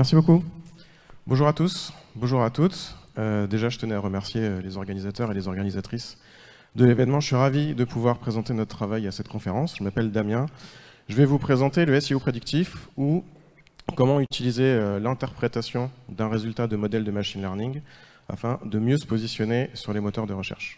Merci beaucoup. Bonjour à tous, bonjour à toutes. Déjà, je tenais à remercier les organisateurs et les organisatrices de l'événement. Je suis ravi de pouvoir présenter notre travail à cette conférence. Je m'appelle Damien. Je vais vous présenter le SEO prédictif ou comment utiliser l'interprétation d'un résultat de modèle de machine learning afin de mieux se positionner sur les moteurs de recherche.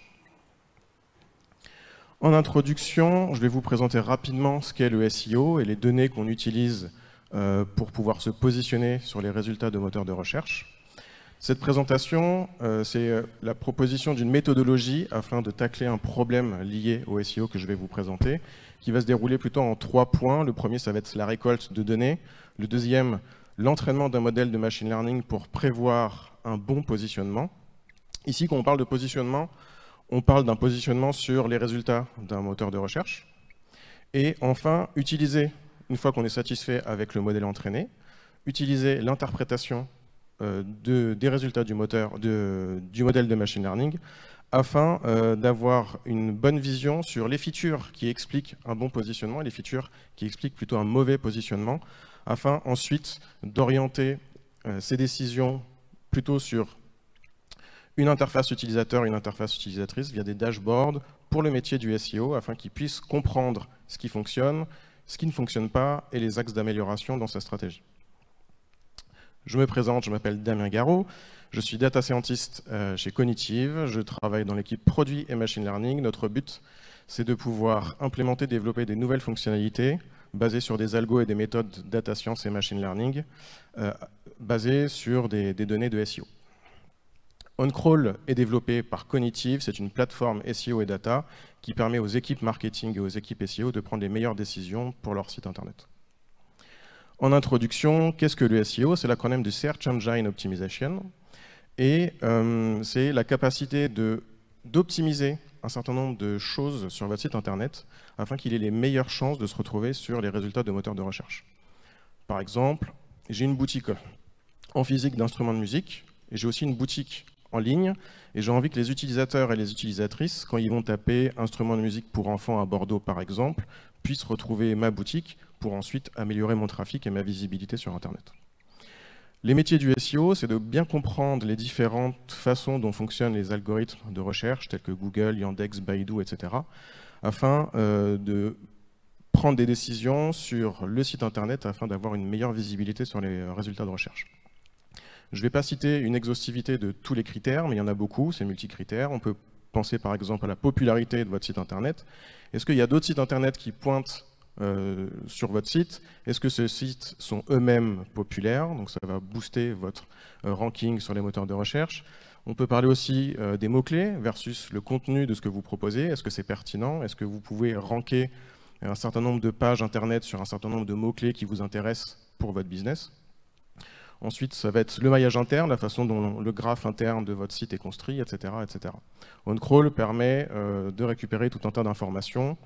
En introduction, je vais vous présenter rapidement ce qu'est le SEO et les données qu'on utilise pour pouvoir se positionner sur les résultats de moteurs de recherche. Cette présentation, c'est la proposition d'une méthodologie afin de tacler un problème lié au SEO que je vais vous présenter, qui va se dérouler plutôt en 3 points. Le premier, ça va être la récolte de données. Le deuxième, l'entraînement d'un modèle de machine learning pour prévoir un bon positionnement. Ici, quand on parle de positionnement, on parle d'un positionnement sur les résultats d'un moteur de recherche. Et enfin, utiliser, une fois qu'on est satisfait avec le modèle entraîné, utiliser l'interprétation des résultats du modèle de machine learning afin d'avoir une bonne vision sur les features qui expliquent un bon positionnement et les features qui expliquent plutôt un mauvais positionnement, afin ensuite d'orienter ces décisions plutôt sur une interface utilisateur, une interface utilisatrice via des dashboards pour le métier du SEO afin qu'ils puissent comprendre ce qui fonctionne, ce qui ne fonctionne pas et les axes d'amélioration dans sa stratégie. Je me présente, je m'appelle Damien Garot, je suis data scientist chez Cognitive, je travaille dans l'équipe produit et machine learning. Notre but, c'est de pouvoir implémenter, développer des nouvelles fonctionnalités basées sur des algos et des méthodes data science et machine learning basées sur des données de SEO. OnCrawl est développé par Cognitive, c'est une plateforme SEO et data qui permet aux équipes marketing et aux équipes SEO de prendre les meilleures décisions pour leur site internet. En introduction, qu'est-ce que le SEO? C'est l'acronyme de Search Engine Optimization et c'est la capacité d'optimiser un certain nombre de choses sur votre site internet afin qu'il ait les meilleures chances de se retrouver sur les résultats de moteurs de recherche. Par exemple, j'ai une boutique en physique d'instruments de musique et j'ai aussi une boutique en ligne et j'ai envie que les utilisateurs et les utilisatrices, quand ils vont taper instruments de musique pour enfants à Bordeaux par exemple, puissent retrouver ma boutique pour ensuite améliorer mon trafic et ma visibilité sur Internet. Les métiers du SEO, c'est de bien comprendre les différentes façons dont fonctionnent les algorithmes de recherche, tels que Google, Yandex, Baidu, etc., afin de prendre des décisions sur le site Internet afin d'avoir une meilleure visibilité sur les résultats de recherche. Je ne vais pas citer une exhaustivité de tous les critères, mais il y en a beaucoup, c'est multicritères. On peut penser par exemple à la popularité de votre site Internet. Est-ce qu'il y a d'autres sites Internet qui pointent sur votre site? Est-ce que ces sites sont eux-mêmes populaires? Donc ça va booster votre ranking sur les moteurs de recherche. On peut parler aussi des mots-clés versus le contenu de ce que vous proposez. Est-ce que c'est pertinent? Est-ce que vous pouvez ranker un certain nombre de pages Internet sur un certain nombre de mots-clés qui vous intéressent pour votre business? Ensuite, ça va être le maillage interne, la façon dont le graphe interne de votre site est construit, etc. etc. OnCrawl permet de récupérer tout un tas d'informations,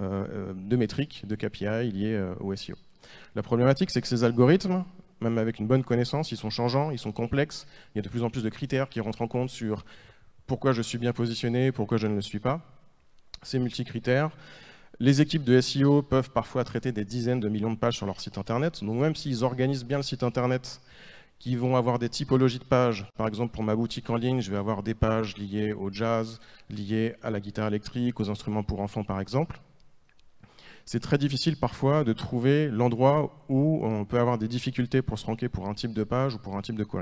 de métriques, de KPI liées au SEO. La problématique, c'est que ces algorithmes, même avec une bonne connaissance, ils sont changeants, ils sont complexes. Il y a de plus en plus de critères qui rentrent en compte sur pourquoi je suis bien positionné, pourquoi je ne le suis pas. C'est multicritères. Les équipes de SEO peuvent parfois traiter des dizaines de millions de pages sur leur site internet. Donc même s'ils organisent bien le site internet, qui vont avoir des typologies de pages. Par exemple, pour ma boutique en ligne, je vais avoir des pages liées au jazz, liées à la guitare électrique, aux instruments pour enfants par exemple. C'est très difficile parfois de trouver l'endroit où on peut avoir des difficultés pour se ranker pour un type de page ou pour un type de query.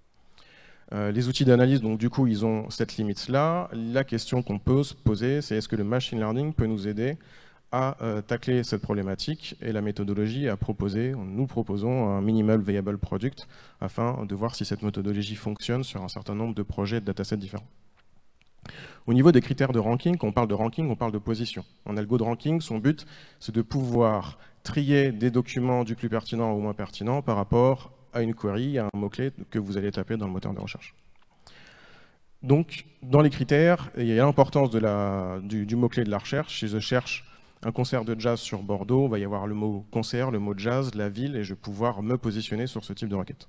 Les outils d'analyse, donc du coup, ils ont cette limite-là. La question qu'on peut se poser, c'est est-ce que le machine learning peut nous aider à tacler cette problématique, et la méthodologie à proposer, nous proposons un minimal viable product afin de voir si cette méthodologie fonctionne sur un certain nombre de projets de datasets différents. Au niveau des critères de ranking, quand on parle de ranking, on parle de position. En algo de ranking, son but, c'est de pouvoir trier des documents du plus pertinent au moins pertinent par rapport à une query, à un mot-clé que vous allez taper dans le moteur de recherche. Donc, dans les critères, il y a l'importance du mot-clé de la recherche. Si je cherche un concert de jazz sur Bordeaux, il va y avoir le mot concert, le mot jazz, la ville, et je vais pouvoir me positionner sur ce type de requête.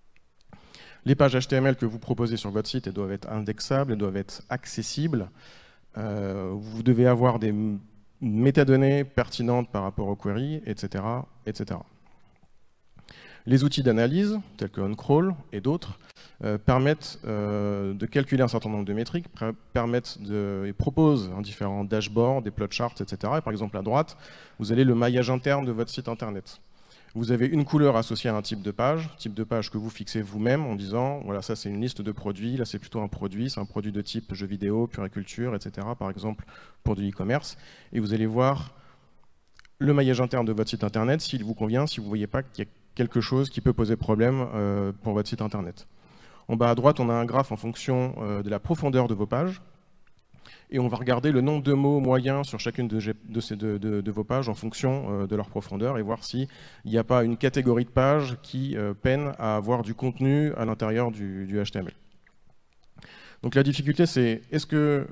Les pages HTML que vous proposez sur votre site, elles doivent être indexables, elles doivent être accessibles. Vous devez avoir des métadonnées pertinentes par rapport aux queries, etc., etc. Les outils d'analyse, tels que OnCrawl et d'autres, permettent de calculer un certain nombre de métriques, et proposent différents dashboards, des plotcharts, etc. Et par exemple, à droite, vous avez le maillage interne de votre site internet. Vous avez une couleur associée à un type de page que vous fixez vous-même en disant, voilà, ça c'est une liste de produits, là c'est plutôt un produit, c'est un produit de type jeux vidéo, puriculture, etc. par exemple, pour du e-commerce. Et vous allez voir le maillage interne de votre site internet, s'il vous convient, si vous ne voyez pas qu'il y a quelque chose qui peut poser problème pour votre site internet. En bas à droite, on a un graphe en fonction de la profondeur de vos pages. Et on va regarder le nombre de mots moyens sur chacune de vos pages en fonction de leur profondeur et voir s'il n'y a pas une catégorie de pages qui peine à avoir du contenu à l'intérieur du HTML. Donc la difficulté, c'est est-ce que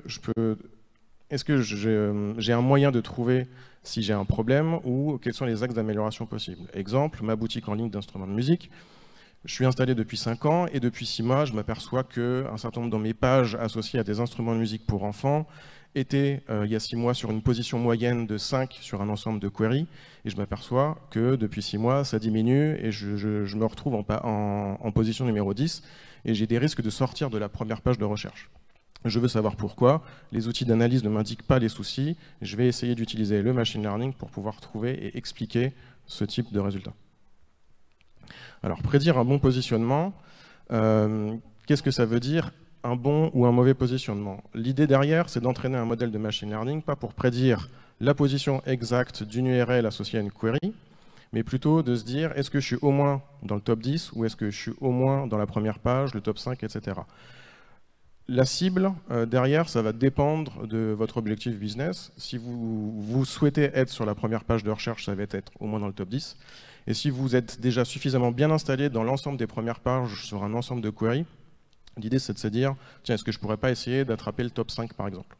j'ai un moyen de trouver si j'ai un problème ou quels sont les axes d'amélioration possibles. Exemple, ma boutique en ligne d'instruments de musique. Je suis installé depuis 5 ans et depuis 6 mois, je m'aperçois qu'un certain nombre de mes pages associées à des instruments de musique pour enfants étaient, il y a 6 mois, sur une position moyenne de 5 sur un ensemble de queries. Et je m'aperçois que depuis 6 mois, ça diminue et je me retrouve en position numéro 10 et j'ai des risques de sortir de la première page de recherche. Je veux savoir pourquoi. Les outils d'analyse ne m'indiquent pas les soucis. Je vais essayer d'utiliser le machine learning pour pouvoir trouver et expliquer ce type de résultats. Alors, prédire un bon positionnement, qu'est-ce que ça veut dire un bon ou un mauvais positionnement? L'idée derrière, c'est d'entraîner un modèle de machine learning, pas pour prédire la position exacte d'une URL associée à une query, mais plutôt de se dire, est-ce que je suis au moins dans le top 10 ou est-ce que je suis au moins dans la première page, le top 5, etc. La cible, derrière, ça va dépendre de votre objectif business. Si vous souhaitez être sur la première page de recherche, ça va être au moins dans le top 10. Et si vous êtes déjà suffisamment bien installé dans l'ensemble des premières pages sur un ensemble de queries, l'idée c'est de se dire, tiens, est-ce que je ne pourrais pas essayer d'attraper le top 5 par exemple?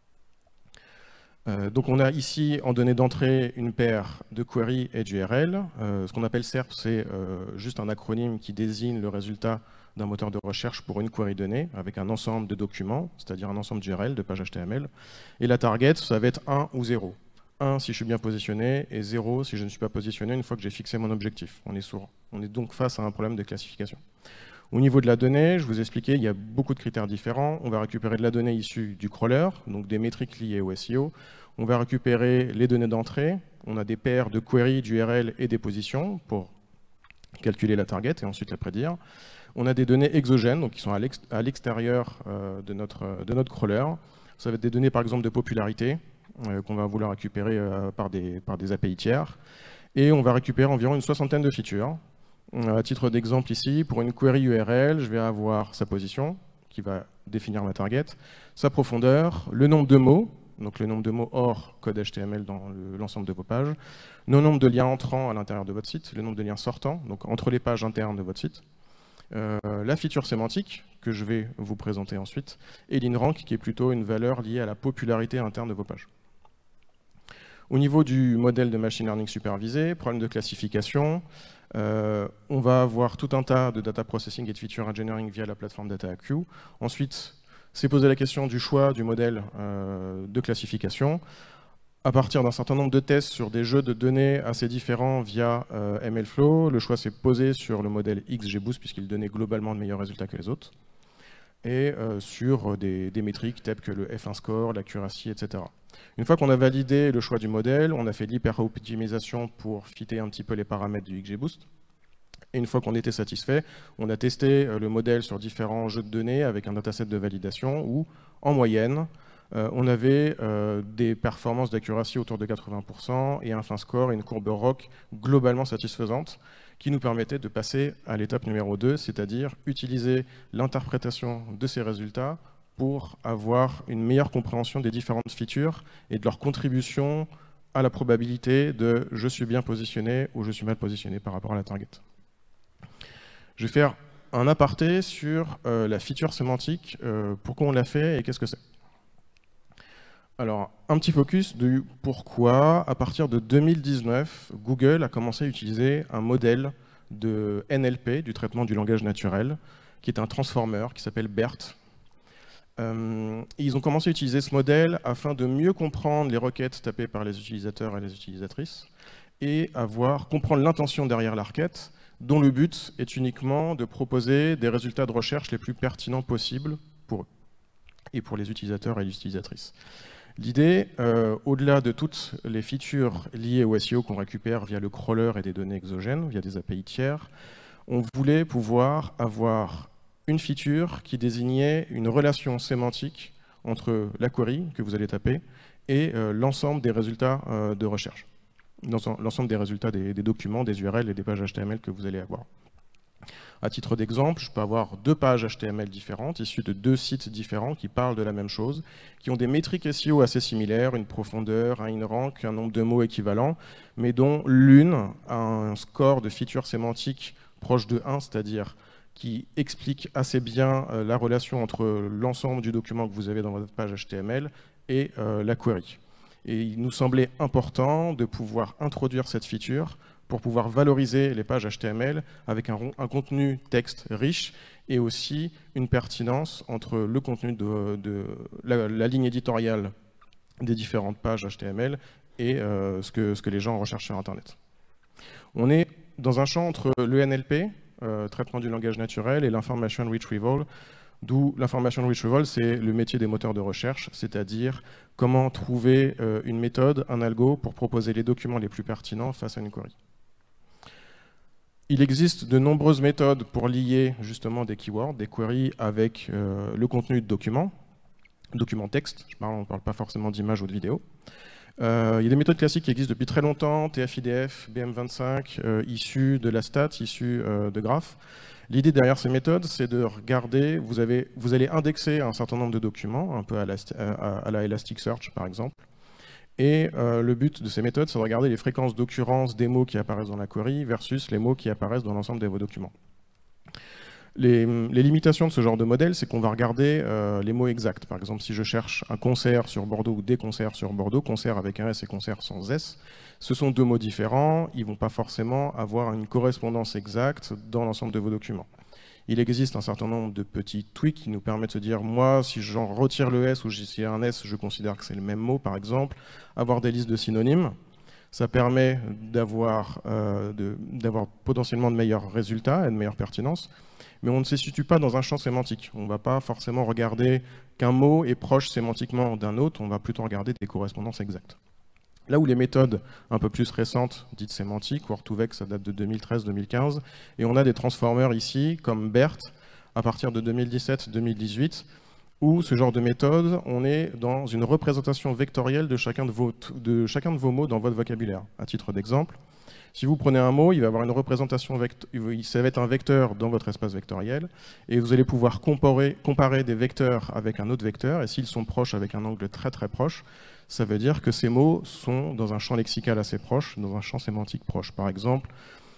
Donc on a ici en donnée d'entrée une paire de queries et d'URL. Ce qu'on appelle SERP, c'est juste un acronyme qui désigne le résultat d'un moteur de recherche pour une query donnée avec un ensemble de documents, c'est-à-dire un ensemble d'URL, de pages HTML. Et la target, ça va être 1 ou 0. 1 si je suis bien positionné et 0 si je ne suis pas positionné une fois que j'ai fixé mon objectif. On est donc face à un problème de classification. Au niveau de la donnée, je vous ai expliqué, il y a beaucoup de critères différents. On va récupérer de la donnée issue du crawler, donc des métriques liées au SEO. On va récupérer les données d'entrée. On a des paires de queries, d'URL et des positions pour calculer la target et ensuite la prédire. On a des données exogènes, donc qui sont à l'extérieur de notre crawler. Ça va être des données par exemple de popularité, qu'on va vouloir récupérer par des API tiers. Et on va récupérer environ une soixantaine de features. À titre d'exemple ici, pour une query URL, je vais avoir sa position, qui va définir ma target, sa profondeur, le nombre de mots, donc le nombre de mots hors code HTML dans l'ensemble de vos pages, le nombre de liens entrants à l'intérieur de votre site, le nombre de liens sortants, donc entre les pages internes de votre site, la feature sémantique, que je vais vous présenter ensuite, et l'inrank, qui est plutôt une valeur liée à la popularité interne de vos pages. Au niveau du modèle de machine learning supervisé, problème de classification, on va avoir tout un tas de data processing et de feature engineering via la plateforme DataAQ. Ensuite, c'est poser la question du choix du modèle de classification. À partir d'un certain nombre de tests sur des jeux de données assez différents via MLflow, le choix s'est posé sur le modèle XGBoost puisqu'il donnait globalement de meilleurs résultats que les autres, et sur des métriques telles que le F1 score, l'accuracy, etc. Une fois qu'on a validé le choix du modèle, on a fait l'hyper-optimisation pour fitter un petit peu les paramètres du XGBoost. Et une fois qu'on était satisfait, on a testé le modèle sur différents jeux de données avec un dataset de validation où, en moyenne, on avait des performances d'accuracy autour de 80% et un fin score et une courbe ROC globalement satisfaisante qui nous permettait de passer à l'étape numéro 2, c'est-à-dire utiliser l'interprétation de ces résultats pour avoir une meilleure compréhension des différentes features et de leur contribution à la probabilité de « je suis bien positionné » ou « je suis mal positionné » par rapport à la target. Je vais faire un aparté sur la feature sémantique, pourquoi on l'a fait et qu'est-ce que c'est. Alors, un petit focus du pourquoi, à partir de 2019, Google a commencé à utiliser un modèle de NLP, du traitement du langage naturel, qui est un transformer qui s'appelle BERT. Ils ont commencé à utiliser ce modèle afin de mieux comprendre les requêtes tapées par les utilisateurs et les utilisatrices et comprendre l'intention derrière la requête, dont le but est uniquement de proposer des résultats de recherche les plus pertinents possibles pour eux et pour les utilisateurs et les utilisatrices. L'idée, au-delà de toutes les features liées au SEO qu'on récupère via le crawler et des données exogènes, via des API tiers, on voulait pouvoir avoir une feature qui désignait une relation sémantique entre la query que vous allez taper et l'ensemble des résultats de recherche, l'ensemble des résultats des documents, des URL et des pages HTML que vous allez avoir. À titre d'exemple, je peux avoir 2 pages HTML différentes, issues de 2 sites différents qui parlent de la même chose, qui ont des métriques SEO assez similaires, une profondeur, un in-rank, un nombre de mots équivalent, mais dont l'une a un score de feature sémantique proche de 1, c'est-à-dire qui explique assez bien la relation entre l'ensemble du document que vous avez dans votre page HTML et la query. Et il nous semblait important de pouvoir introduire cette feature pour pouvoir valoriser les pages HTML avec un contenu texte riche et aussi une pertinence entre le contenu de la ligne éditoriale des différentes pages HTML et ce que les gens recherchent sur Internet. On est dans un champ entre le NLP, traitement du langage naturel, et l'information retrieval, d'où l'information retrieval, c'est le métier des moteurs de recherche, c'est-à-dire comment trouver une méthode, un algo, pour proposer les documents les plus pertinents face à une query. Il existe de nombreuses méthodes pour lier justement des keywords, des queries avec le contenu de documents texte, on ne parle pas forcément d'images ou de vidéos. Il y a des méthodes classiques qui existent depuis très longtemps, TF-IDF, BM25, issues de la stat, issues de graphes. L'idée derrière ces méthodes, c'est de regarder, vous allez indexer un certain nombre de documents, un peu à la Elasticsearch par exemple. Et le but de ces méthodes, c'est de regarder les fréquences d'occurrence des mots qui apparaissent dans la query versus les mots qui apparaissent dans l'ensemble de vos documents. Les limitations de ce genre de modèle, c'est qu'on va regarder les mots exacts. Par exemple, si je cherche un concert sur Bordeaux ou des concerts sur Bordeaux, concert avec un S et concert sans S, ce sont 2 mots différents, ils ne vont pas forcément avoir une correspondance exacte dans l'ensemble de vos documents. Il existe un certain nombre de petits tweaks qui nous permettent de se dire, moi, si j'en retire le S ou s'il y a un S, je considère que c'est le même mot, par exemple. Avoir des listes de synonymes, ça permet d'avoir potentiellement de meilleurs résultats et de meilleure pertinence, mais on ne se situe pas dans un champ sémantique. On ne va pas forcément regarder qu'un mot est proche sémantiquement d'un autre, on va plutôt regarder des correspondances exactes. Là où les méthodes un peu plus récentes, dites sémantiques, Word2Vec, ça date de 2013-2015, et on a des transformers ici, comme BERT, à partir de 2017-2018, où ce genre de méthode, on est dans une représentation vectorielle de chacun de vos mots dans votre vocabulaire. À titre d'exemple, si vous prenez un mot, il va avoir une représentation, ça va être un vecteur dans votre espace vectoriel, et vous allez pouvoir comparer des vecteurs avec un autre vecteur, et s'ils sont proches avec un angle très très proche, ça veut dire que ces mots sont dans un champ lexical assez proche, dans un champ sémantique proche. Par exemple,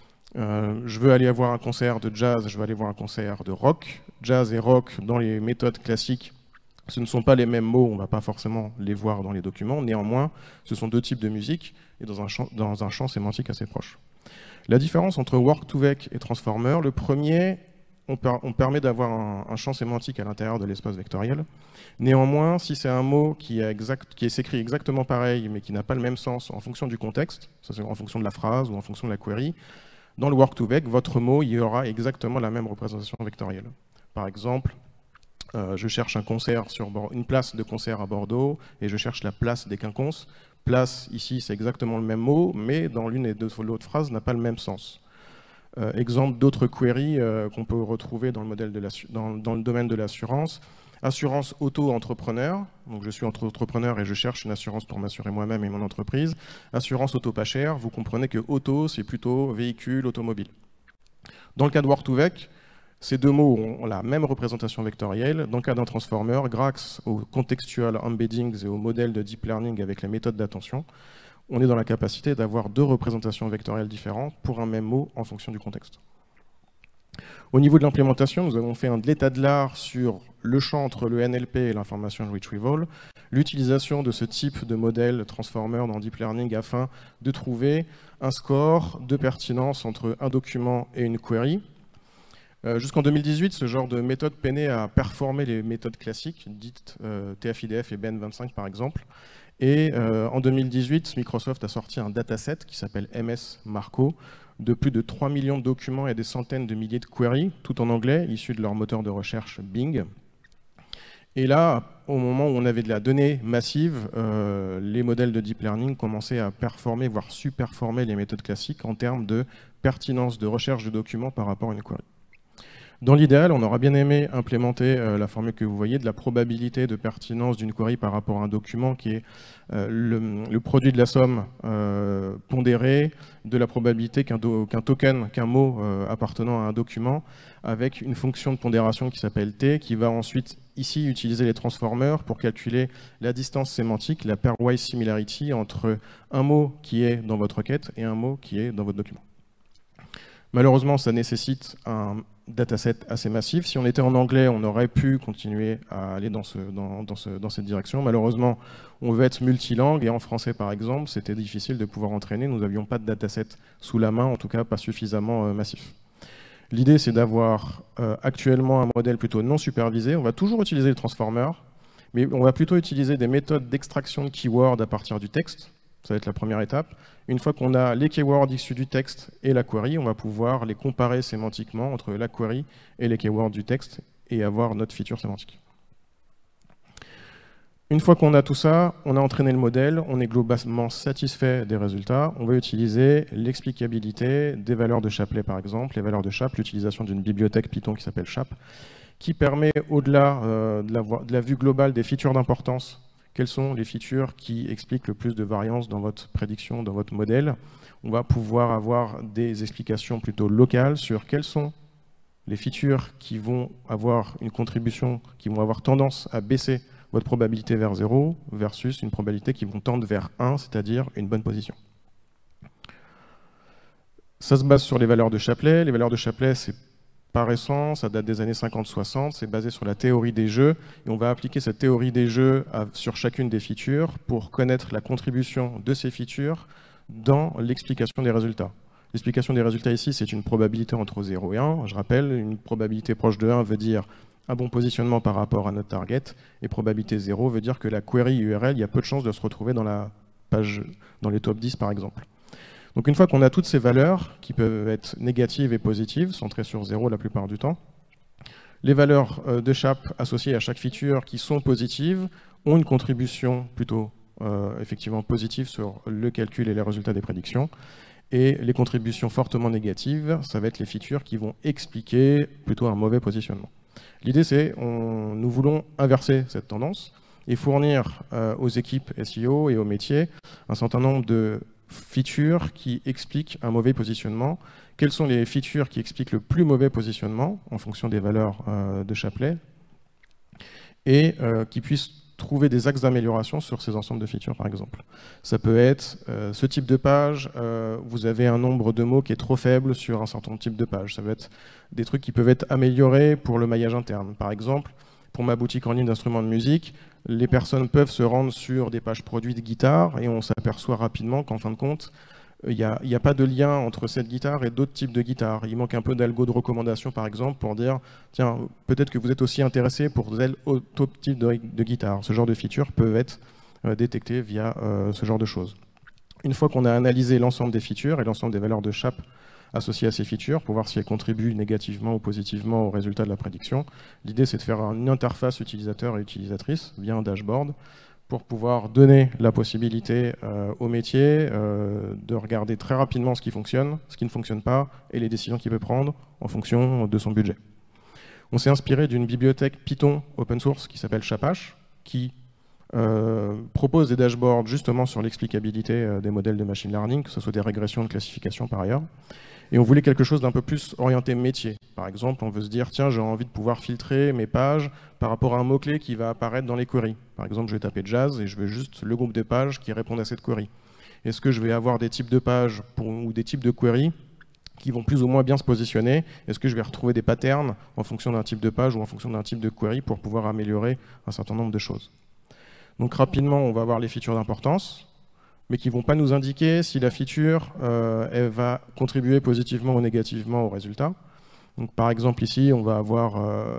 je veux aller voir un concert de jazz, je veux aller voir un concert de rock. Jazz et rock, dans les méthodes classiques, ce ne sont pas les mêmes mots, on ne va pas forcément les voir dans les documents. Néanmoins, ce sont 2 types de musique et dans un champ sémantique assez proche. La différence entre Word2Vec et Transformer, le premier, on permet d'avoir un champ sémantique à l'intérieur de l'espace vectoriel. Néanmoins, si c'est un mot qui s'écrit exactement pareil, mais qui n'a pas le même sens en fonction du contexte, en fonction de la phrase ou en fonction de la query, dans le Word2Vec, votre mot, il y aura exactement la même représentation vectorielle. Par exemple, je cherche une place de concert à Bordeaux et je cherche la place des quinconces. Place, ici, c'est exactement le même mot, mais dans l'une et l'autre phrase, n'a pas le même sens. Exemple d'autres queries qu'on peut retrouver dans le domaine de l'assurance. Assurance auto-entrepreneur, donc je suis entrepreneur et je cherche une assurance pour m'assurer moi-même et mon entreprise. Assurance auto pas cher, vous comprenez que auto, c'est plutôt véhicule, automobile. Dans le cas de Word2Vec, ces 2 mots ont la même représentation vectorielle. Dans le cas d'un transformer, grâce aux contextual embeddings et aux modèles de deep learning avec les méthodes d'attention, on est dans la capacité d'avoir 2 représentations vectorielles différentes pour un même mot en fonction du contexte. Au niveau de l'implémentation, nous avons fait de l'état de l'art sur le champ entre le NLP et l'information retrieval, l'utilisation de ce type de modèle transformer dans Deep Learning afin de trouver un score de pertinence entre un document et une query. Jusqu'en 2018, ce genre de méthode peinait à performer les méthodes classiques, dites TF-IDF et BN25 par exemple. Et en 2018, Microsoft a sorti un dataset qui s'appelle MS Marco, de plus de 3 millions de documents et des centaines de milliers de queries, tout en anglais, issus de leur moteur de recherche Bing. Et là, au moment où on avait de la donnée massive, les modèles de deep learning commençaient à performer, voire surperformer les méthodes classiques en termes de pertinence de recherche de documents par rapport à une query. Dans l'idéal, on aurait bien aimé implémenter la formule que vous voyez de la probabilité de pertinence d'une query par rapport à un document qui est le produit de la somme pondérée de la probabilité qu'un token, qu'un mot appartenant à un document, avec une fonction de pondération qui s'appelle T, qui va ensuite ici utiliser les transformers pour calculer la distance sémantique, la pairwise similarity entre un mot qui est dans votre requête et un mot qui est dans votre document. Malheureusement, ça nécessite un dataset assez massif. Si on était en anglais, on aurait pu continuer à aller dans cette direction. Malheureusement, on veut être multilingue et en français, par exemple, c'était difficile de pouvoir entraîner. Nous n'avions pas de dataset sous la main, en tout cas pas suffisamment massif. L'idée, c'est d'avoir actuellement un modèle plutôt non supervisé. On va toujours utiliser les transformers, mais on va plutôt utiliser des méthodes d'extraction de keywords à partir du texte. Ça va être la première étape. Une fois qu'on a les keywords issus du texte et la query, on va pouvoir les comparer sémantiquement entre la query et les keywords du texte et avoir notre feature sémantique. Une fois qu'on a tout ça, on a entraîné le modèle, on est globalement satisfait des résultats. On va utiliser l'explicabilité des valeurs de Shapley, par exemple. Les valeurs de Chap, l'utilisation d'une bibliothèque Python qui s'appelle Chap, qui permet, au-delà de la vue globale des features d'importance, quelles sont les features qui expliquent le plus de variance dans votre prédiction, dans votre modèle. On va pouvoir avoir des explications plutôt locales sur quelles sont les features qui vont avoir une contribution, qui vont avoir tendance à baisser votre probabilité vers 0 versus une probabilité qui vont tendre vers 1, c'est-à-dire une bonne position. Ça se base sur les valeurs de Shapley. Les valeurs de Shapley, c'est pas récent, ça date des années 50-60, c'est basé sur la théorie des jeux, et on va appliquer cette théorie des jeux sur chacune des features pour connaître la contribution de ces features dans l'explication des résultats. L'explication des résultats ici, c'est une probabilité entre 0 et 1. Je rappelle, une probabilité proche de 1 veut dire un bon positionnement par rapport à notre target, et probabilité 0 veut dire que la query URL, il y a peu de chances de se retrouver dans la page, dans les top 10 par exemple. Donc une fois qu'on a toutes ces valeurs, qui peuvent être négatives et positives, centrées sur 0 la plupart du temps, les valeurs de Chap associées à chaque feature qui sont positives ont une contribution plutôt effectivement positive sur le calcul et les résultats des prédictions. Et les contributions fortement négatives, ça va être les features qui vont expliquer plutôt un mauvais positionnement. L'idée, c'est nous voulons inverser cette tendance et fournir aux équipes SEO et aux métiers un certain nombre de features qui expliquent un mauvais positionnement. Quelles sont les features qui expliquent le plus mauvais positionnement en fonction des valeurs de Shapley et qui puissent trouver des axes d'amélioration sur ces ensembles de features, par exemple. Ça peut être ce type de page, vous avez un nombre de mots qui est trop faible sur un certain type de page. Ça peut être des trucs qui peuvent être améliorés pour le maillage interne. Par exemple, pour ma boutique en ligne d'instruments de musique, les personnes peuvent se rendre sur des pages produits de guitare et on s'aperçoit rapidement qu'en fin de compte, il n'y a pas de lien entre cette guitare et d'autres types de guitares. Il manque un peu d'algo de recommandation, par exemple, pour dire tiens, peut-être que vous êtes aussi intéressé pour tel autre type de guitare. Ce genre de features peuvent être détectées via ce genre de choses. Une fois qu'on a analysé l'ensemble des features et l'ensemble des valeurs de Chap associées à ces features pour voir si elles contribuent négativement ou positivement au résultat de la prédiction, l'idée c'est de faire une interface utilisateur et utilisatrice via un dashboard pour pouvoir donner la possibilité au métier de regarder très rapidement ce qui fonctionne, ce qui ne fonctionne pas, et les décisions qu'il peut prendre en fonction de son budget. On s'est inspiré d'une bibliothèque Python open source qui s'appelle Chapache, qui propose des dashboards justement sur l'explicabilité des modèles de machine learning, que ce soit des régressions de classification par ailleurs. Et on voulait quelque chose d'un peu plus orienté métier. Par exemple, on veut se dire, tiens, j'ai envie de pouvoir filtrer mes pages par rapport à un mot-clé qui va apparaître dans les queries. Par exemple, je vais taper jazz et je veux juste le groupe de pages qui répondent à cette query. Est-ce que je vais avoir des types de pages ou des types de queries qui vont plus ou moins bien se positionner? Est-ce que je vais retrouver des patterns en fonction d'un type de page ou en fonction d'un type de query pour pouvoir améliorer un certain nombre de choses? Donc rapidement, on va voir les features d'importance, mais qui ne vont pas nous indiquer si la feature elle va contribuer positivement ou négativement au résultat. Donc, par exemple, ici, on va avoir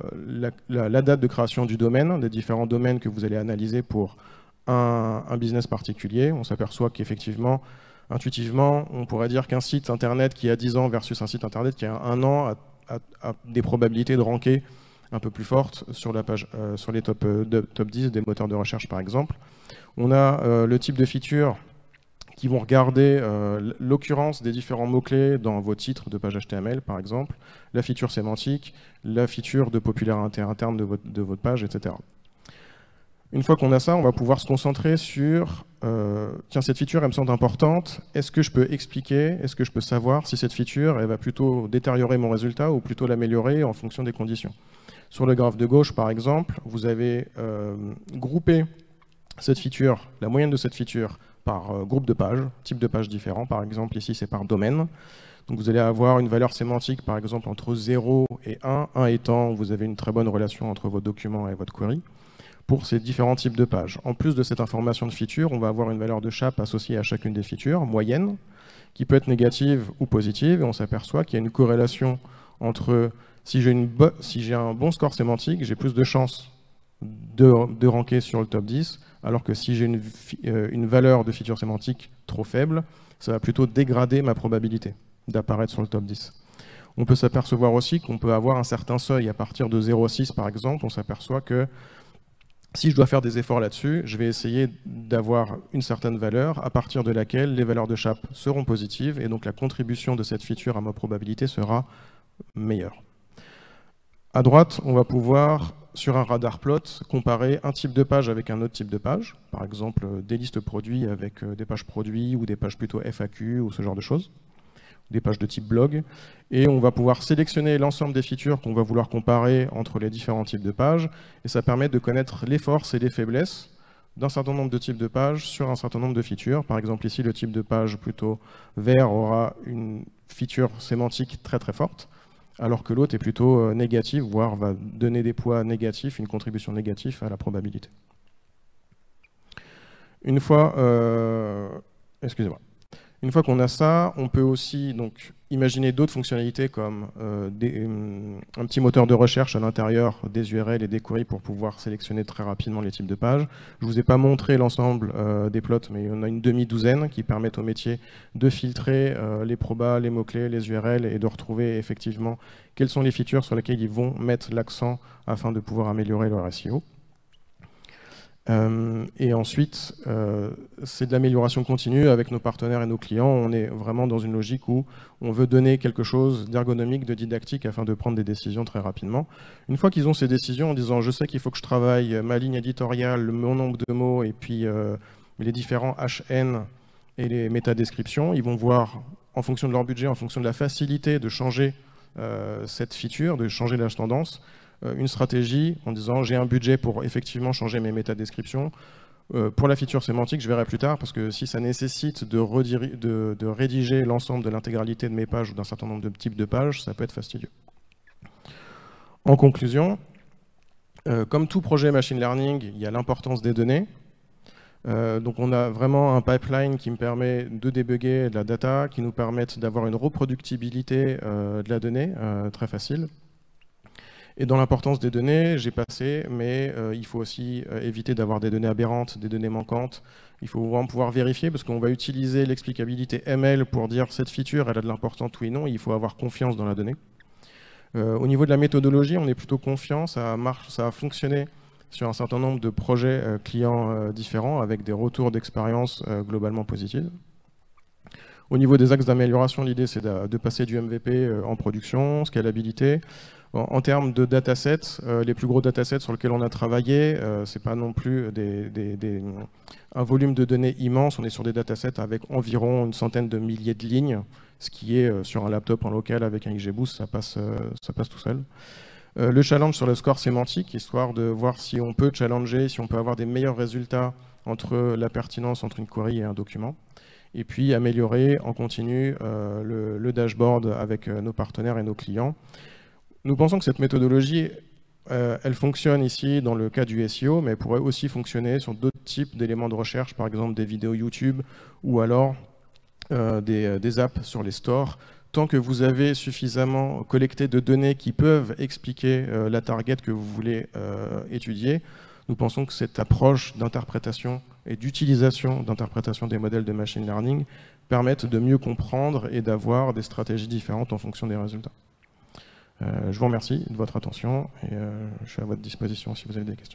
la date de création du domaine, des différents domaines que vous allez analyser pour un business particulier. On s'aperçoit qu'effectivement, Intuitivement, on pourrait dire qu'un site internet qui a 10 ans versus un site internet qui a 1 an a des probabilités de ranker un peu plus fortes sur la page, sur les top 10 des moteurs de recherche par exemple. On a le type de features qui vont regarder l'occurrence des différents mots-clés dans vos titres de page HTML par exemple, la feature sémantique, la feature de popularité interne de votre page, etc. Une fois qu'on a ça, on va pouvoir se concentrer sur tiens, cette feature, elle me semble importante. Est-ce que je peux expliquer, est-ce que je peux savoir si cette feature, elle va plutôt détériorer mon résultat ou plutôt l'améliorer en fonction des conditions. Sur le graphe de gauche, par exemple, vous avez groupé cette feature, la moyenne de cette feature, par groupe de pages, type de pages différents. Par exemple, ici, c'est par domaine. Donc vous allez avoir une valeur sémantique, par exemple, entre 0 et 1. 1 étant, vous avez une très bonne relation entre votre document et votre query, pour ces différents types de pages. En plus de cette information de feature, on va avoir une valeur de chap associée à chacune des features, moyenne, qui peut être négative ou positive, et on s'aperçoit qu'il y a une corrélation entre si j'ai un bon score sémantique, j'ai plus de chances de ranker sur le top 10, alors que si j'ai une valeur de feature sémantique trop faible, ça va plutôt dégrader ma probabilité d'apparaître sur le top 10. On peut s'apercevoir aussi qu'on peut avoir un certain seuil à partir de 0,6 par exemple, on s'aperçoit que si je dois faire des efforts là-dessus, je vais essayer d'avoir une certaine valeur à partir de laquelle les valeurs de chap seront positives et donc la contribution de cette feature à ma probabilité sera meilleure. À droite, on va pouvoir, sur un radar plot, comparer un type de page avec un autre type de page, par exemple des listes produits avec des pages produits ou des pages plutôt FAQ ou ce genre de choses, des pages de type blog, et on va pouvoir sélectionner l'ensemble des features qu'on va vouloir comparer entre les différents types de pages, et ça permet de connaître les forces et les faiblesses d'un certain nombre de types de pages sur un certain nombre de features. Par exemple ici, le type de page plutôt vert aura une feature sémantique très très forte, alors que l'autre est plutôt négative, voire va donner des poids négatifs, une contribution négative à la probabilité. Une fois, excusez-moi. Une fois qu'on a ça, on peut aussi donc, imaginer d'autres fonctionnalités comme un petit moteur de recherche à l'intérieur des URL et des queries pour pouvoir sélectionner très rapidement les types de pages. Je ne vous ai pas montré l'ensemble des plots, mais on a une demi-douzaine qui permettent au métier de filtrer les probas, les mots-clés, les URL et de retrouver effectivement quelles sont les features sur lesquelles ils vont mettre l'accent afin de pouvoir améliorer leur SEO. Et ensuite, c'est de l'amélioration continue avec nos partenaires et nos clients. On est vraiment dans une logique où on veut donner quelque chose d'ergonomique, de didactique afin de prendre des décisions très rapidement. Une fois qu'ils ont ces décisions en disant je sais qu'il faut que je travaille ma ligne éditoriale, mon nombre de mots et puis les différents HN et les métadescriptions, ils vont voir en fonction de leur budget, en fonction de la facilité de changer cette feature, de changer la tendance, une stratégie en disant j'ai un budget pour effectivement changer mes métadescriptions. Pour la feature sémantique, je verrai plus tard, parce que si ça nécessite de rédiger l'ensemble de l'intégralité de mes pages ou d'un certain nombre de types de pages, ça peut être fastidieux. En conclusion, comme tout projet machine learning, il y a l'importance des données. Donc on a vraiment un pipeline qui me permet de débugger de la data, qui nous permettent d'avoir une reproductibilité de la donnée très facile. Et dans l'importance des données, j'ai passé, mais il faut aussi éviter d'avoir des données aberrantes, des données manquantes. Il faut vraiment pouvoir vérifier, parce qu'on va utiliser l'explicabilité ML pour dire cette feature, elle a de l'importance, oui, non, il faut avoir confiance dans la donnée. Au niveau de la méthodologie, on est plutôt confiant, ça a fonctionné sur un certain nombre de projets clients différents, avec des retours d'expérience globalement positifs. Au niveau des axes d'amélioration, l'idée c'est de passer du MVP en production, scalabilité. En termes de datasets, les plus gros datasets sur lesquels on a travaillé, ce n'est pas non plus un volume de données immense, on est sur des datasets avec environ une centaine de milliers de lignes, ce qui est sur un laptop en local avec un XGBoost, ça passe tout seul. Le challenge sur le score sémantique, histoire de voir si on peut challenger, si on peut avoir des meilleurs résultats entre la pertinence entre une query et un document. Et puis améliorer en continu le dashboard avec nos partenaires et nos clients. Nous pensons que cette méthodologie, elle fonctionne ici dans le cas du SEO, mais elle pourrait aussi fonctionner sur d'autres types d'éléments de recherche, par exemple des vidéos YouTube ou alors des apps sur les stores. Tant que vous avez suffisamment collecté de données qui peuvent expliquer la target que vous voulez étudier, nous pensons que cette approche d'interprétation et d'utilisation d'interprétation des modèles de machine learning permettent de mieux comprendre et d'avoir des stratégies différentes en fonction des résultats. Je vous remercie de votre attention et je suis à votre disposition si vous avez des questions.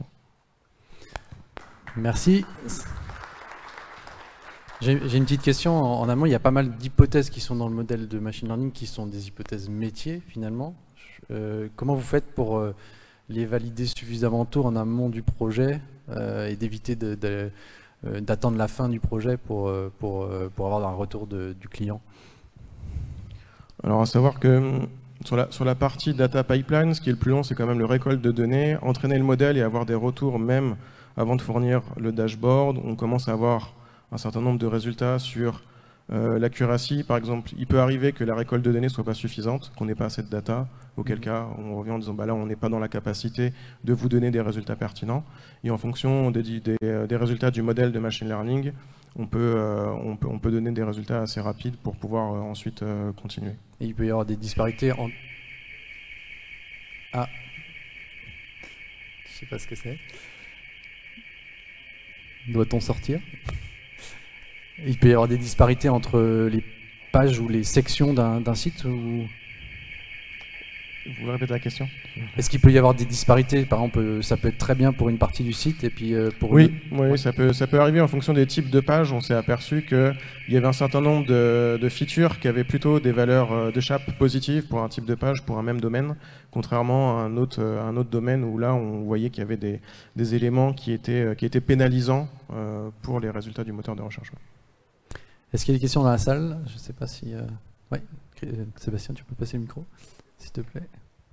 Merci. J'ai une petite question en amont. Il y a pas mal d'hypothèses qui sont dans le modèle de machine learning qui sont des hypothèses métiers finalement. Comment vous faites pour les valider suffisamment tôt en amont du projet et d'éviter d'attendre la fin du projet pour avoir un retour du client? Alors à savoir que sur la partie data pipeline, ce qui est le plus long, c'est quand même le récolte de données, entraîner le modèle et avoir des retours même avant de fournir le dashboard. On commence à avoir un certain nombre de résultats sur l'accuracy. Par exemple, il peut arriver que la récolte de données ne soit pas suffisante, qu'on n'ait pas assez de data, auquel cas on revient en disant bah là on n'est pas dans la capacité de vous donner des résultats pertinents. Et en fonction des résultats du modèle de machine learning, on peut donner des résultats assez rapides pour pouvoir ensuite continuer. Et il peut y avoir des disparités en... Ah, je sais pas ce que c'est. Doit-on sortir? Il peut y avoir des disparités entre les pages ou les sections d'un site ou... Vous pouvez répéter la question? Est-ce qu'il peut y avoir des disparités? Par exemple, ça peut être très bien pour une partie du site et puis pour oui, ça peut arriver en fonction des types de pages. On s'est aperçu qu'il y avait un certain nombre de features qui avaient plutôt des valeurs de chape positives pour un type de page, pour un même domaine, contrairement à un autre domaine où là on voyait qu'il y avait des éléments qui étaient pénalisants pour les résultats du moteur de recherche. Est-ce qu'il y a des questions dans la salle? Je ne sais pas si... Oui, Sébastien, tu peux passer le micro, s'il te plaît.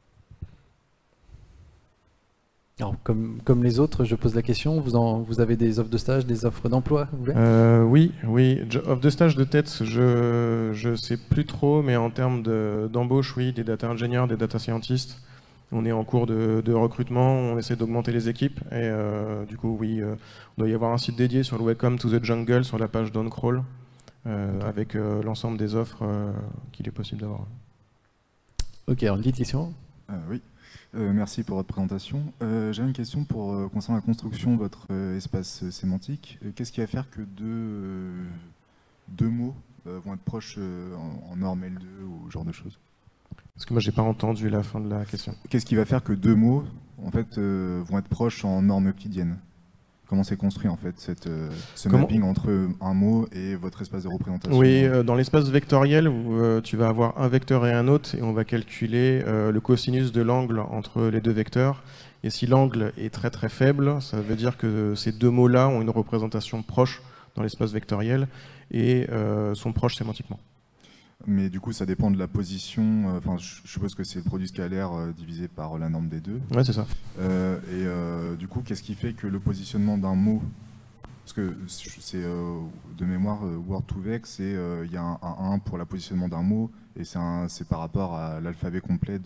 Alors, comme les autres, je pose la question, vous avez des offres de stage, des offres d'emploi? Oui, offres de stage de tête, je sais plus trop, mais en termes d'embauche, oui, des data ingénieurs, des data scientists, on est en cours de recrutement, on essaie d'augmenter les équipes, et du coup, oui, il doit y avoir un site dédié sur le Welcome to the Jungle, sur la page d'OnCrawl, avec l'ensemble des offres qu'il est possible d'avoir. Ok, alors une petite question. Oui. Merci pour votre présentation. J'avais une question concernant la construction de votre espace sémantique. Qu'est-ce qui va faire que deux mots vont être proches en norme L2 ou ce genre de choses? Parce que moi, j'ai pas entendu la fin de la question. Qu'est-ce qui va faire que deux mots en fait, vont être proches en norme euclidienne? Comment c'est construit en fait ce mapping entre un mot et votre espace de représentation? Oui, dans l'espace vectoriel, où tu vas avoir un vecteur et un autre, et on va calculer le cosinus de l'angle entre les deux vecteurs. Et si l'angle est très très faible, ça veut dire que ces deux mots-là ont une représentation proche dans l'espace vectoriel et sont proches sémantiquement. Mais du coup, ça dépend de la position. Enfin, je suppose que c'est le produit scalaire divisé par la norme des deux. Ouais, c'est ça. Du coup, qu'est-ce qui fait que le positionnement d'un mot, parce que c'est de mémoire Word2Vec, il y a un 1 pour le positionnement d'un mot et c'est par rapport à l'alphabet complet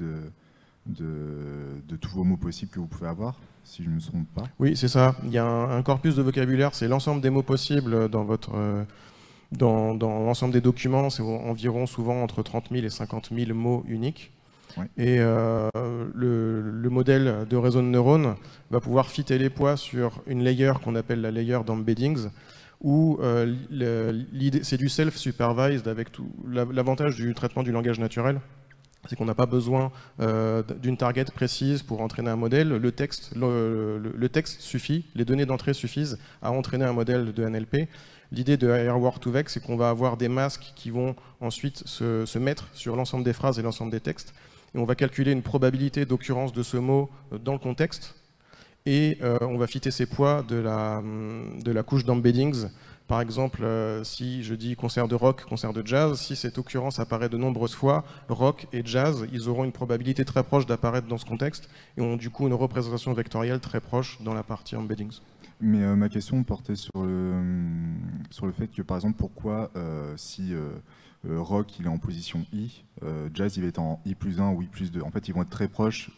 de tous vos mots possibles que vous pouvez avoir, si je ne me trompe pas. Oui, c'est ça. Il y a un corpus de vocabulaire, c'est l'ensemble des mots possibles dans votre dans l'ensemble des documents, c'est environ souvent entre 30 000 et 50 000 mots uniques. Ouais. Et le modèle de réseau de neurones va pouvoir fitter les poids sur une layer qu'on appelle la layer d'embeddings, où c'est du self-supervised avec tout. L'avantage du traitement du langage naturel, c'est qu'on n'a pas besoin d'une target précise pour entraîner un modèle. Le texte suffit, les données d'entrée suffisent à entraîner un modèle de NLP. L'idée de Word2Vec, c'est qu'on va avoir des masques qui vont ensuite se mettre sur l'ensemble des phrases et l'ensemble des textes. Et on va calculer une probabilité d'occurrence de ce mot dans le contexte. Et on va fitter ces poids de la couche d'embeddings. Par exemple, si je dis concert de rock, concert de jazz, si cette occurrence apparaît de nombreuses fois, rock et jazz, ils auront une probabilité très proche d'apparaître dans ce contexte et ont du coup une représentation vectorielle très proche dans la partie embeddings. Mais ma question portait sur le fait que, par exemple, pourquoi si rock il est en position I, jazz il va être en I+1 ou I+2. En fait, ils vont être très proches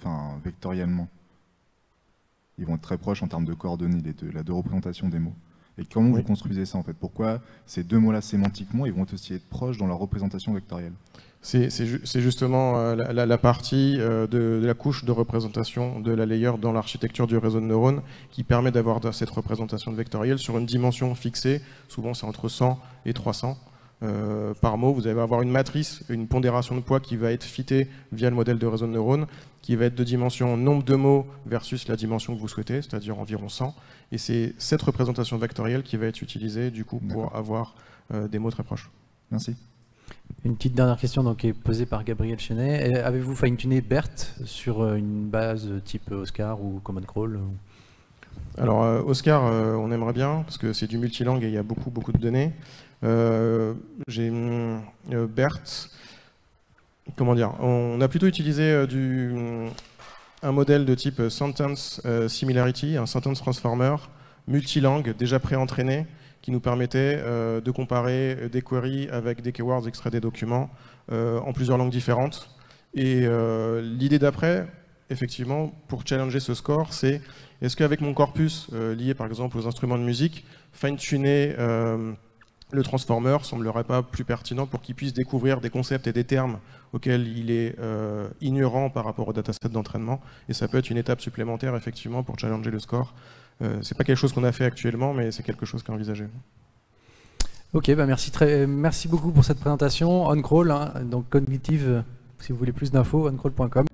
vectoriellement. Ils vont être très proches en termes de coordonnées, de représentation des mots. Et comment vous construisez ça en fait? Pourquoi ces deux mots-là sémantiquement, ils vont aussi être proches dans leur représentation vectorielle? C'est justement la partie de la couche de représentation de la layer dans l'architecture du réseau de neurones qui permet d'avoir cette représentation de vectorielle sur une dimension fixée. Souvent, c'est entre 100 et 300 par mot. Vous allez avoir une matrice, une pondération de poids qui va être fitée via le modèle de réseau de neurones, qui va être de dimension nombre de mots versus la dimension que vous souhaitez, c'est-à-dire environ 100. Et c'est cette représentation vectorielle qui va être utilisée du coup pour avoir des mots très proches. Merci. Une petite dernière question donc, qui est posée par Gabriel Chenet. Avez-vous fine-tuné BERT sur une base type Oscar ou Common Crawl? Alors Oscar, on aimerait bien, parce que c'est du multilangue et il y a beaucoup de données. J'ai BERT, comment dire, on a plutôt utilisé un modèle de type Sentence Similarity, un Sentence Transformer multilangue déjà pré-entraîné, qui nous permettait de comparer des queries avec des keywords extraits des documents en plusieurs langues différentes. Et l'idée d'après, effectivement, pour challenger ce score, c'est est-ce qu'avec mon corpus lié par exemple aux instruments de musique, fine-tuner le transformer semblerait pas plus pertinent pour qu'il puisse découvrir des concepts et des termes auxquels il est ignorant par rapport au dataset d'entraînement. Et ça peut être une étape supplémentaire, effectivement, pour challenger le score. C'est pas quelque chose qu'on a fait actuellement, mais c'est quelque chose qui est envisagé. Ok, bah merci beaucoup pour cette présentation. OnCrawl, hein, donc cognitive, si vous voulez plus d'infos, oncrawl.com.